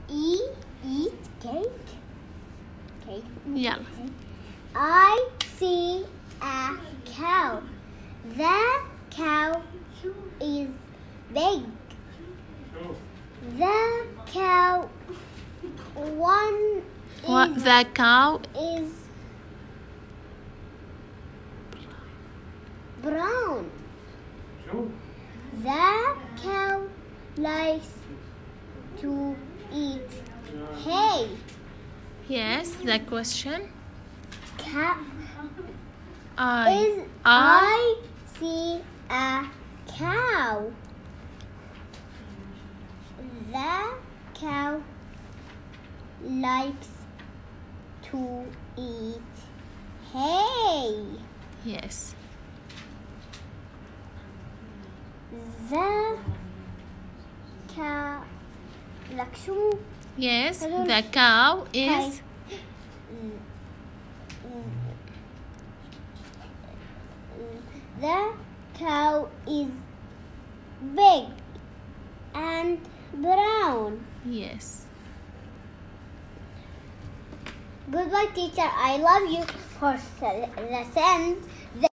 eat cake. يلا. I see a cow. The cow is big. The cow The cow is brown. The cow likes to eat hay. Yes, the question. I see a cow. The cow likes to eat hay. Yes. The cow Yes, the cow is The cow is big and brown. yes. Goodbye, teacher. I love you for lessons.